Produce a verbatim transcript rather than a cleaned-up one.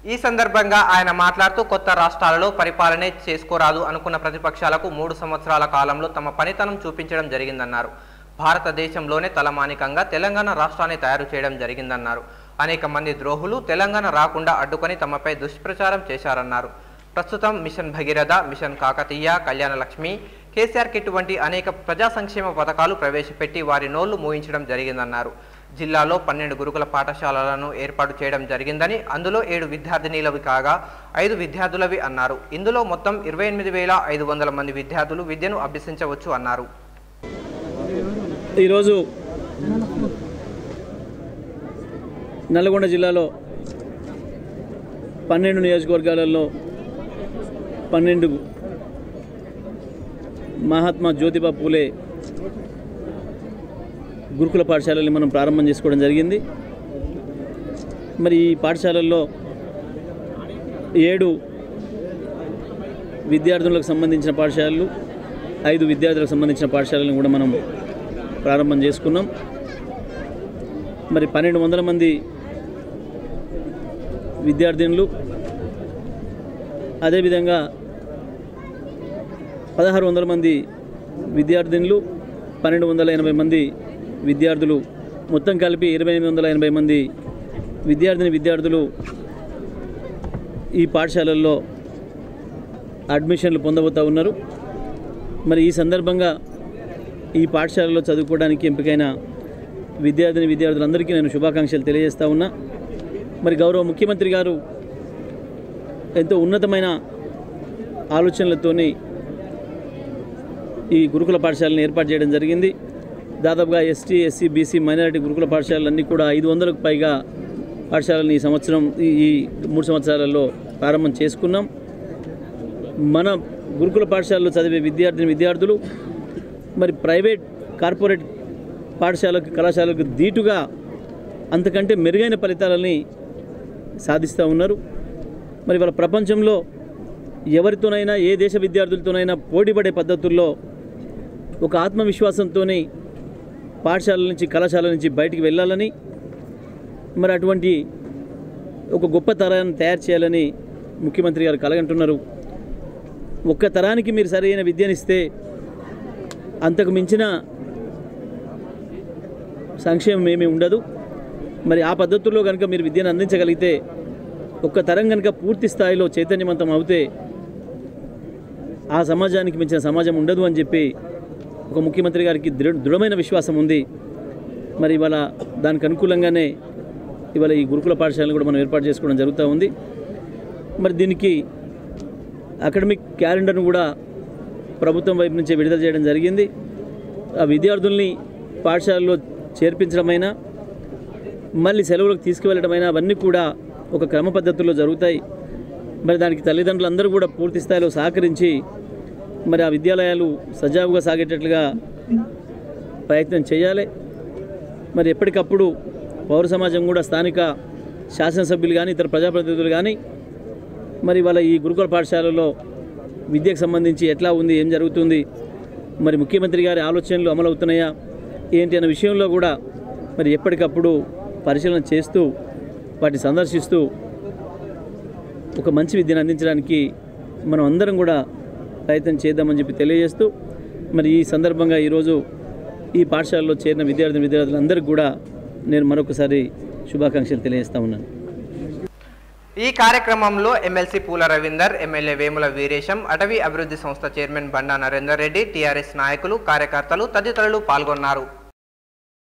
ఈ సందర్భంగా ఆయన మాట్లాడుతూ కొత్త రాష్ట్రాలలో పరిపాలనే చేసుకోరాదు అనుకున్న ప్రతిపక్షాలకు మూడు సంవత్సరాల కాలంలో తమ పనితనం చూపించడం జరిగిందన్నారు. భారతదేశంలోనే తలమానికంగా తెలంగాణ రాష్ట్రాన్ని తయారు చేయడం జరిగిందన్నారు. అనేక మంది ద్రోహులు తెలంగాణ రాకుండా అడ్డుకొని తమపై దుష్ప్రచారం చేశారన్నారు. ప్రస్తుతం machine Bhagiratha, machine Kakatiya, Kalyana Lakshmi, KCR kit వంటి అనేక ప్రజా సంక్షేమ పథకాలు ప్రవేశపెట్టి వారి నోళ్లు మూయించడం జరిగిందన్నారు. జిల్లాలో పన్నెండు గురుకుల పాఠశాలలను ఏర్పాటు చేయడం జరిగిందని, అందులో ఏడు విద్యార్థినీలవి కాగా ఐదు విద్యార్థులవి అన్నారు. ఇందులో మొత్తం ఇరవై ఎనిమిది వేల ఐదు వందల మంది విద్యార్థులు విద్యను అభ్యసించవచ్చు అన్నారు. ఈరోజు నల్గొండ జిల్లాలో పన్నెండు నియోజకవర్గాలలో పన్నెండు మహాత్మా జ్యోతిబా పూలే గురుకుల పాఠశాలని మనం ప్రారంభం చేసుకోవడం జరిగింది. మరి ఈ పాఠశాలల్లో ఏడు విద్యార్థులకు సంబంధించిన పాఠశాలలు, ఐదు విద్యార్థులకు సంబంధించిన పాఠశాలను కూడా మనం ప్రారంభం చేసుకున్నాం. మరి పన్నెండు వందల మంది విద్యార్థినులు, అదేవిధంగా పదహారు వందల మంది విద్యార్థినులు, పన్నెండు వందల ఎనభై మంది విద్యార్థులు, మొత్తం కలిపి ఇరవై ఎనిమిది వందల ఎనభై మంది విద్యార్థిని విద్యార్థులు ఈ పాఠశాలల్లో అడ్మిషన్లు పొందబోతూ ఉన్నారు. మరి ఈ సందర్భంగా ఈ పాఠశాలలో చదువుకోవడానికి ఎంపికైన విద్యార్థిని విద్యార్థులందరికీ నేను శుభాకాంక్షలు తెలియజేస్తూ ఉన్నా. మరి గౌరవ ముఖ్యమంత్రి గారు ఎంతో ఉన్నతమైన ఆలోచనలతోని ఈ గురుకుల పాఠశాలను ఏర్పాటు చేయడం జరిగింది. దాదాపుగా ఎస్టీ, ఎస్సీ, బీసీ, మైనారిటీ గురుకుల పాఠశాలలన్నీ కూడా ఐదు వందలకు పైగా పాఠశాలను ఈ సంవత్సరం ఈ మూడు సంవత్సరాలలో ప్రారంభం చేసుకున్నాం. మన గురుకుల పాఠశాలలో చదివే విద్యార్థిని విద్యార్థులు మరి ప్రైవేట్, కార్పొరేట్ పాఠశాలకు, కళాశాలకు దీటుగా అంతకంటే మెరుగైన ఫలితాలని సాధిస్తూ ఉన్నారు. మరి వాళ్ళ ప్రపంచంలో ఎవరితోనైనా, ఏ దేశ విద్యార్థులతోనైనా పోటీపడే పద్ధతుల్లో ఒక ఆత్మవిశ్వాసంతో పాఠశాలల నుంచి, కళాశాల నుంచి బయటికి వెళ్ళాలని, మరి అటువంటి ఒక గొప్ప తరాన్ని తయారు చేయాలని ముఖ్యమంత్రి గారు కలగంటున్నారు. ఒక్క తరానికి మీరు సరైన విద్యనిస్తే అంతకు మించిన సంక్షేమం ఏమీ ఉండదు. మరి ఆ పద్ధతుల్లో కనుక మీరు విద్యను అందించగలిగితే, ఒక్క తరం కనుక పూర్తి స్థాయిలో చైతన్యవంతం అవుతే ఆ సమాజానికి మించిన సమాజం ఉండదు అని చెప్పి ఒక ముఖ్యమంత్రి గారికి దృఢ దృఢమైన విశ్వాసం ఉంది. మరి ఇవాళ దానికి అనుకూలంగానే ఇవాళ ఈ గురుకుల పాఠశాలను కూడా మనం ఏర్పాటు చేసుకోవడం జరుగుతూ ఉంది. మరి దీనికి అకాడమిక్ క్యాలెండర్ను కూడా ప్రభుత్వం వైపు నుంచే విడుదల చేయడం జరిగింది. ఆ విద్యార్థుల్ని పాఠశాలలో చేర్పించడమైనా, మళ్ళీ సెలవులకు తీసుకువెళ్ళడమైనా అవన్నీ కూడా ఒక క్రమ పద్ధతుల్లో జరుగుతాయి. మరి దానికి తల్లిదండ్రులందరూ కూడా పూర్తి స్థాయిలో సహకరించి మరి ఆ విద్యాలయాలు సజావుగా సాగేటట్లుగా ప్రయత్నం చేయాలి. మరి ఎప్పటికప్పుడు పౌర సమాజం కూడా, స్థానిక శాసనసభ్యులు కానీ, ఇతర ప్రజాప్రతినిధులు కానీ మరి వాళ్ళ ఈ గురుకుల పాఠశాలలో విద్యకు సంబంధించి ఎట్లా ఉంది, ఏం జరుగుతుంది, మరి ముఖ్యమంత్రి గారి ఆలోచనలు అమలవుతున్నాయా ఏంటి అనే విషయంలో కూడా మరి ఎప్పటికప్పుడు పరిశీలన చేస్తూ, వాటిని సందర్శిస్తూ ఒక మంచి విద్యను అందించడానికి మనం అందరం కూడా ప్రయత్నం చేద్దామని చెప్పి తెలియజేస్తూ, మరి ఈ సందర్భంగా ఈరోజు ఈ పాఠశాలలో చేరిన విద్యార్థి విద్యార్థులందరికీ కూడా నేను మరొకసారి శుభాకాంక్షలు తెలియజేస్తా ఉన్నాను. ఈ కార్యక్రమంలో ఎమ్మెల్సీ పూల రవీందర్, ఎమ్మెల్యే వేముల వీరేశం, అటవీ అభివృద్ధి సంస్థ చైర్మన్ బండా నరేందర్ రెడ్డి, టీఆర్ఎస్ నాయకులు, కార్యకర్తలు తదితరులు పాల్గొన్నారు.